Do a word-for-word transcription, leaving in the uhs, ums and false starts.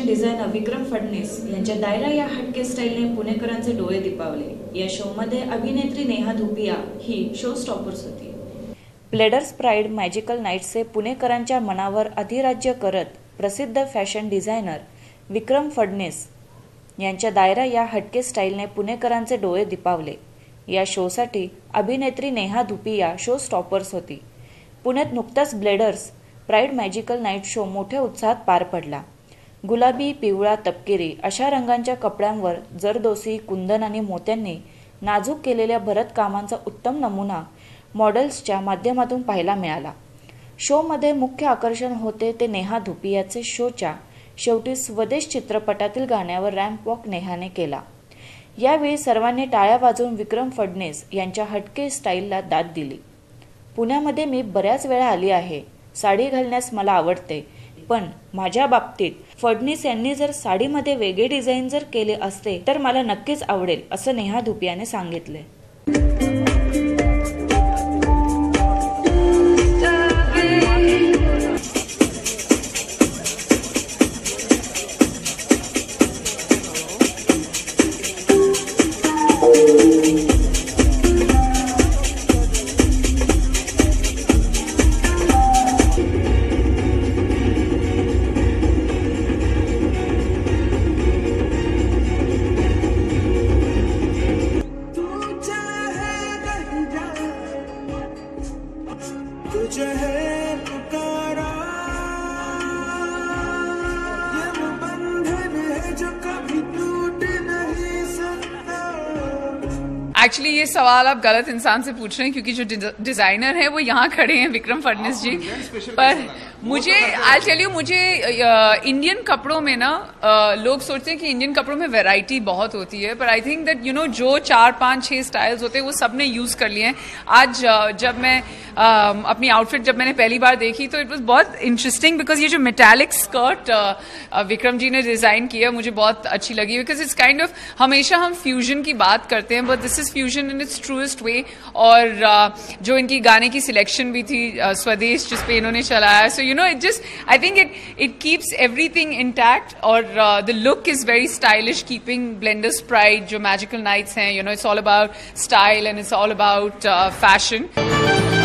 Designer विक्रम फडणीस यांच्या दायरा या हटके स्टाईलने पुणेकरांचे डोळे दिपावले। या शो मध्ये अभिनेत्री नेहा धुपिया ही शो स्टॉपर्स होती। ब्लेडर्स प्राइड मॅजिकल नाईट्सचे पुणेकरांच्या मनावर अधिराज्य करत प्रसिद्ध फॅशन डिझायनर विक्रम फडणीस यांच्या दायरा या हटके स्टाईलने पुणेकरांचे डोळे दिपावले। या शोसाठी अभिनेत्री नेहा धुपिया शो स्टॉपर्स होती। पुण्यात नुकताच bladers pride magical night show मोठ्या उत्साहात पार पडला। गुलाबी, पिवळा, तपकिरी अशा रंगांच्या कपड्यांवर जरदोसी, कुंदन आणि मोत्यांनी नाजूक केलेल्या भरत कामांचा उत्तम नमुना मॉडेल्सच्या माध्यमातून पाहायला मिळाला। शोमध्ये मुख्य आकर्षण होते ते नेहा धुपियाचे। शोच्या शेवटी स्वदेश चित्रपटातील गाण्यावर रॅम्प वॉक नेहाने केला। यावेळी सर्वांनी टाळ्या वाजवून विक्रम फडणीस यांच्या हटके स्टाईलला दाद दिली। पुण्यामध्ये मी बऱ्याच वेळा आली आहे, साडी घालण्यास मला आवडते, पण माझ्या बाबतीत फडणीस यांनी जर साडीमध्ये वेगळे डिझाईन जर केले असते तर मला नक्कीच आवडेल, असं नेहा धुपियाने सांगितले। तुझे है पुकारा, ये वो बंधन है जो कभी टूट नहीं सकता। एक्चुअली ये सवाल आप गलत इंसान से पूछ रहे हैं, क्योंकि जो डिजाइनर है वो यहाँ खड़े हैं, विक्रम फडणीस जी। पर मुझे आई टेल यू, मुझे इंडियन कपड़ों में ना लोग सोचते हैं कि इंडियन कपड़ों में वैरायटी बहुत होती है, पर I think that you know जो चार पांच छह स्टाइल्स होते हैं वो सबने यूज कर लिए हैं। आज uh, जब मैं uh, अपनी आउटफिट जब मैंने पहली बार देखी तो इट वाज बहुत इंटरेस्टिंग, बिकॉज ये जो metallic skirt uh, Vikram ji ने डिजाइन किया मुझे बहुत अच्छी लगी, बिकॉज इट्स काइंड ऑफ, हमेशा हम फ्यूजन की बात करते हैं but this is fusion in its truest way. और uh, जो इनकी गाने की सिलेक्शन भी थी uh, स्वदेश, जिसपे इन्होंने चलाया, so you know, it just, I think it it keeps everything intact, or uh, the look is very stylish, keeping Blenders Pride जो Magical Nights हैं, you know, it's all about style and it's all about uh, fashion.